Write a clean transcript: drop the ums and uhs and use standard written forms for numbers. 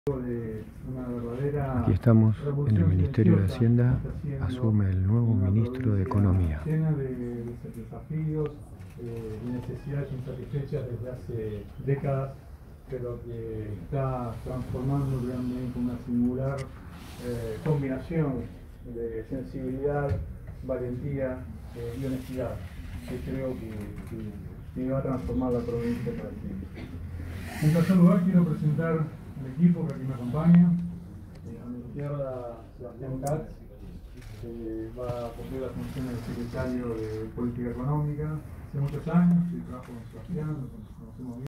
Aquí estamos en el Ministerio de Hacienda, asume el nuevo ministro de Economía. Llena de desafíos y necesidades insatisfechas desde hace décadas, pero que está transformando realmente una singular combinación de sensibilidad, valentía y honestidad, que creo que va a transformar la provincia para siempre. En tercer lugar, quiero presentar al equipo que aquí me acompaña. A mi izquierda, Sebastián Katz, que va a cumplir las funciones de secretario de Política Económica. Hace muchos años que trabajo con Sebastián, nos conocemos bien.